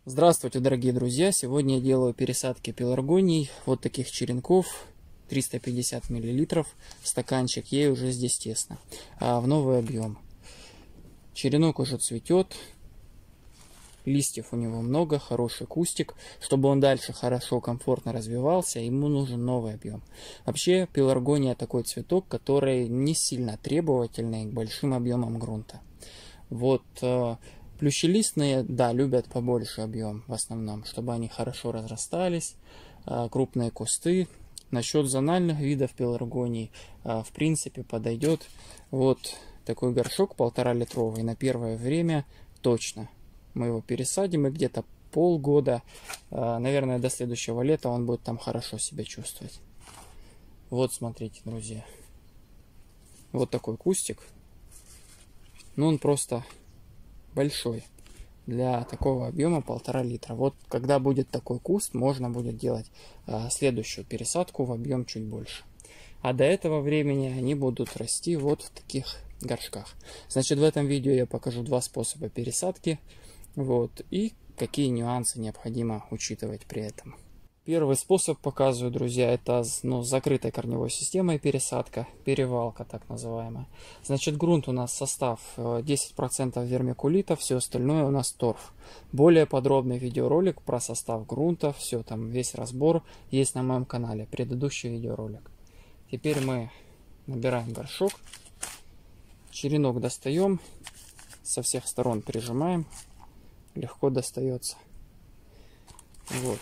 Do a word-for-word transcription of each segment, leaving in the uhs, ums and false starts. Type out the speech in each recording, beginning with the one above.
Здравствуйте, дорогие друзья! Сегодня я делаю пересадки пеларгоний, вот таких черенков, триста пятьдесят миллилитров, стаканчик, ей уже здесь тесно, а в новый объем. Черенок уже цветет, листьев у него много, хороший кустик. Чтобы он дальше хорошо, комфортно развивался, ему нужен новый объем. Вообще, пеларгония такой цветок, который не сильно требовательный к большим объемам грунта. Вот... Плющелистные, да, любят побольше объем в основном, чтобы они хорошо разрастались, крупные кусты. Насчет зональных видов пеларгоний, в принципе, подойдет вот такой горшок полтора литровый на первое время точно. Мы его пересадим и где-то полгода, наверное, до следующего лета он будет там хорошо себя чувствовать. Вот, смотрите, друзья. Вот такой кустик. Ну, он просто... большой для такого объема полтора литра. Вот когда будет такой куст, можно будет делать а, следующую пересадку в объем чуть больше. А до этого времени они будут расти вот в таких горшках. Значит, в этом видео я покажу два способа пересадки, вот, и какие нюансы необходимо учитывать при этом. Первый способ показываю, друзья, это ну, с закрытой корневой системой пересадка, перевалка так называемая. Значит, грунт у нас состав десять процентов вермикулита, все остальное у нас торф. Более подробный видеоролик про состав грунта, все там, весь разбор есть на моем канале, предыдущий видеоролик. Теперь мы набираем горшок, черенок достаем, со всех сторон прижимаем, легко достается. Вот.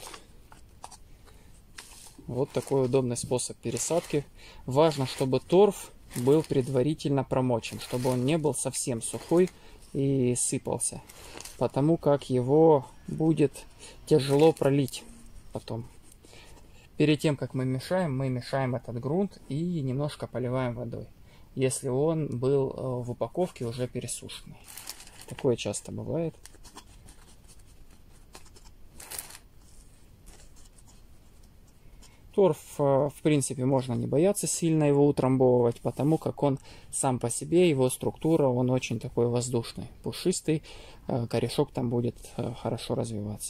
Вот такой удобный способ пересадки. Важно, чтобы торф был предварительно промочен, чтобы он не был совсем сухой и сыпался, потому как его будет тяжело пролить потом. Перед тем, как мы мешаем, мы мешаем этот грунт и немножко поливаем водой, если он был в упаковке уже пересушенный. Такое часто бывает. Торф, в принципе, можно не бояться сильно его утрамбовывать, потому как он сам по себе, его структура, он очень такой воздушный, пушистый, корешок там будет хорошо развиваться.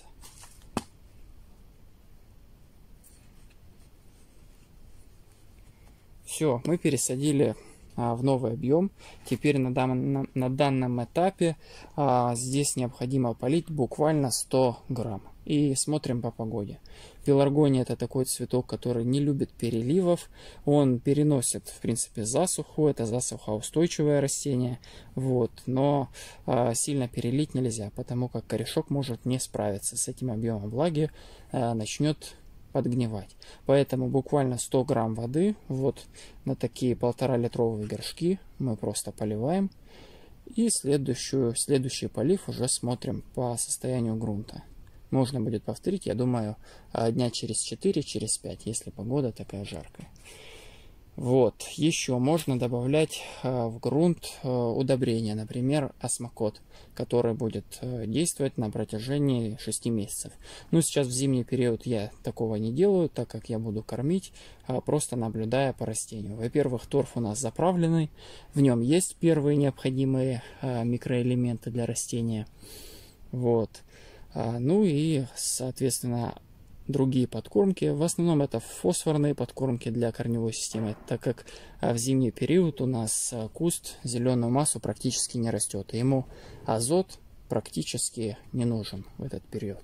Все, мы пересадили в новый объем. Теперь на данном, на данном этапе а, здесь необходимо полить буквально сто грамм. И смотрим по погоде. Пеларгония — это такой цветок, который не любит переливов. Он переносит, в принципе, засуху. Это засухоустойчивое растение. Вот. Но а, сильно перелить нельзя, потому как корешок может не справиться с этим объемом влаги, а, начнет подгнивать. Поэтому буквально сто грамм воды вот на такие полтора литровые горшки мы просто поливаем. И следующую, следующий полив уже смотрим по состоянию грунта. Можно будет повторить, я думаю, дня через четыре, через пять, если погода такая жаркая. Вот. Еще можно добавлять в грунт удобрения, например, осмокот, который будет действовать на протяжении шести месяцев. Ну, сейчас в зимний период я такого не делаю, так как я буду кормить, просто наблюдая по растению. Во-первых, торф у нас заправленный, в нем есть первые необходимые микроэлементы для растения. Вот. Ну и, соответственно, другие подкормки. В основном это фосфорные подкормки для корневой системы, так как в зимний период у нас куст зеленую массу практически не растет. И ему азот практически не нужен в этот период.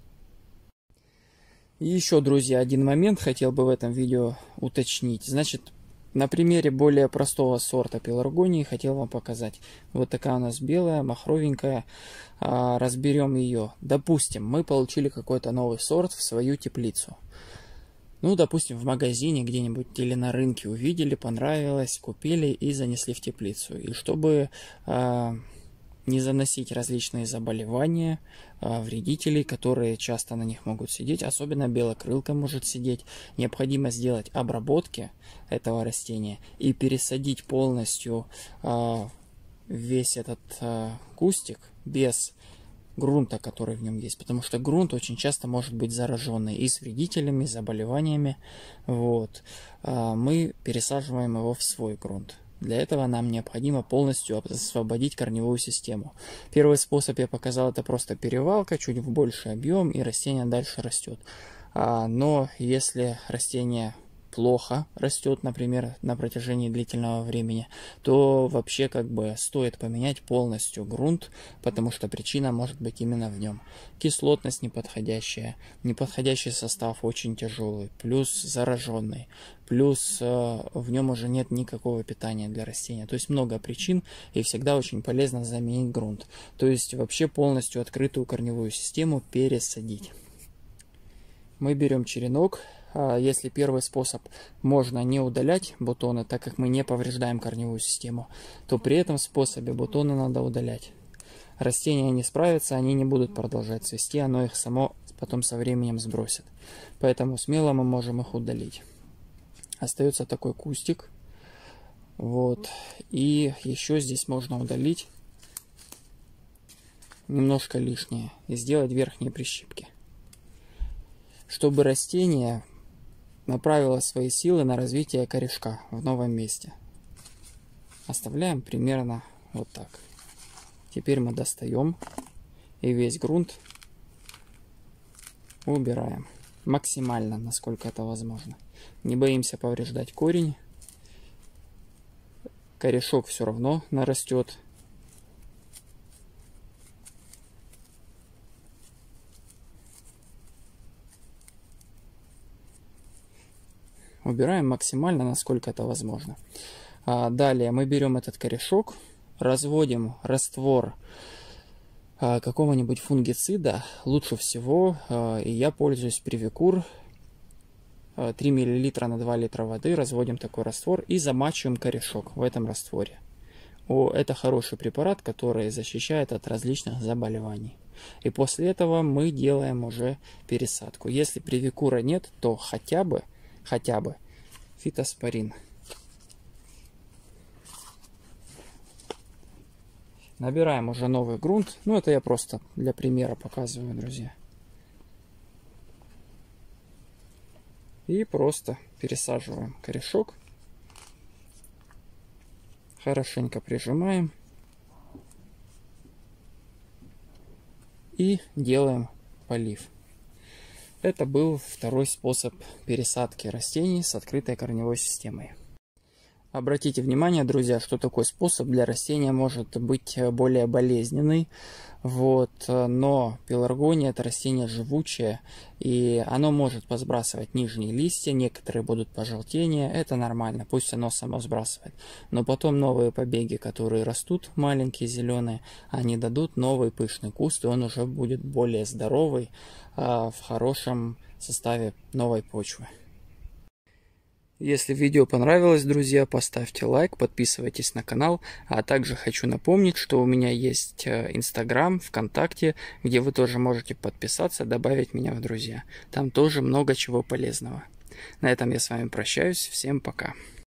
И еще, друзья, один момент хотел бы в этом видео уточнить. Значит, на примере более простого сорта пеларгонии хотел вам показать. Вот такая у нас белая, махровенькая. А, разберем ее. Допустим, мы получили какой-то новый сорт в свою теплицу. Ну, допустим, в магазине где-нибудь или на рынке увидели, понравилось, купили и занесли в теплицу. И чтобы а, не заносить различные заболевания, а, вредителей, которые часто на них могут сидеть, особенно белокрылка может сидеть, необходимо сделать обработки этого растения и пересадить полностью а, весь этот а, кустик без грунта, который в нем есть, потому что грунт очень часто может быть зараженный и с вредителями, и заболеваниями. Вот. А мы пересаживаем его в свой грунт. Для этого нам необходимо полностью освободить корневую систему. Первый способ я показал, это просто перевалка, чуть в больший объем, и растение дальше растет. Но если растение плохо растет, например, на протяжении длительного времени, то вообще как бы стоит поменять полностью грунт, потому что причина может быть именно в нем. Кислотность неподходящая, неподходящий состав очень тяжелый, плюс зараженный, плюс э, в нем уже нет никакого питания для растения. То есть много причин, и всегда очень полезно заменить грунт. То есть вообще полностью открытую корневую систему пересадить. Мы берем черенок. Если первый способ можно не удалять бутоны, так как мы не повреждаем корневую систему, то при этом способе бутоны надо удалять. Растения не справятся, они не будут продолжать цвести, оно их само потом со временем сбросит. Поэтому смело мы можем их удалить. Остается такой кустик. Вот. И еще здесь можно удалить немножко лишнее и сделать верхние прищипки, чтобы растение направило свои силы на развитие корешка в новом месте. Оставляем примерно вот так. Теперь мы достаем и весь грунт убираем максимально, насколько это возможно. Не боимся повреждать корень. Корешок все равно нарастет. Убираем максимально, насколько это возможно. А далее мы берем этот корешок, разводим раствор а, какого-нибудь фунгицида. Лучше всего, а, и я пользуюсь Привикур, а, три миллилитра на два литра воды. Разводим такой раствор и замачиваем корешок в этом растворе. О, это хороший препарат, который защищает от различных заболеваний. И после этого мы делаем уже пересадку. Если Привикура нет, то хотя бы Хотя бы фитоспорин. Набираем уже новый грунт. Ну, это я просто для примера показываю, друзья. И просто пересаживаем корешок. Хорошенько прижимаем. И делаем полив. Это был второй способ пересадки растений с открытой корневой системой. Обратите внимание, друзья, что такой способ для растения может быть более болезненный. Вот, но пеларгония — это растение живучее, и оно может посбрасывать нижние листья, некоторые будут пожелтения, это нормально, пусть оно само сбрасывает. Но потом новые побеги, которые растут, маленькие зеленые, они дадут новый пышный куст, и он уже будет более здоровый, в хорошем составе новой почвы. Если видео понравилось, друзья, поставьте лайк, подписывайтесь на канал, а также хочу напомнить, что у меня есть Инстаграм, ВКонтакте, где вы тоже можете подписаться, добавить меня в друзья. Там тоже много чего полезного. На этом я с вами прощаюсь, всем пока.